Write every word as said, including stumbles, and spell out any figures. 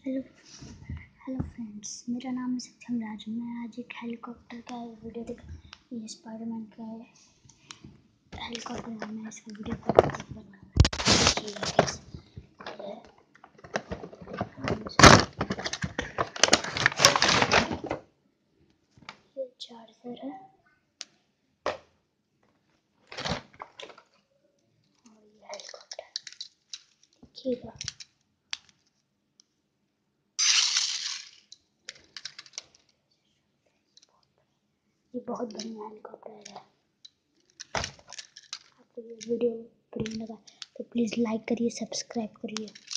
Hello hello friends, मेरा नाम है सत्यम राज। मैं आज एक हेलीकॉप्टर का वीडियो देख ये स्पाइडरमैन का हेलीकॉप्टर है। मैं इसका वीडियो कर ये चार्जर है और ये हेलीकॉप्टर देखिएगा। ये बहुत बढ़िया हेलीकॉप्टर है। आपको ये वीडियो बढ़िया लगा तो प्लीज़ लाइक करिए, सब्सक्राइब करिए।